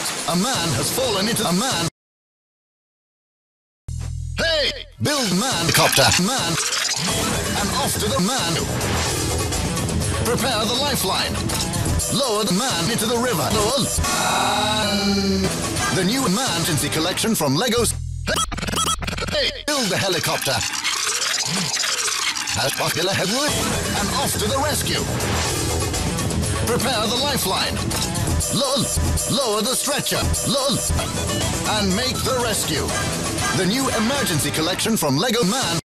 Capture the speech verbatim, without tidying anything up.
A man has fallen into a man. Hey! Build man copter. Man. And off to the man. Prepare the lifeline. Lower the man into the river. Lower. The new emergency collection from Legos. Hey! Build the helicopter. As popular headwood. And off to the rescue. Prepare the lifeline. Lower, lower the stretcher. Lower, and make the rescue. The new emergency collection from Lego Man.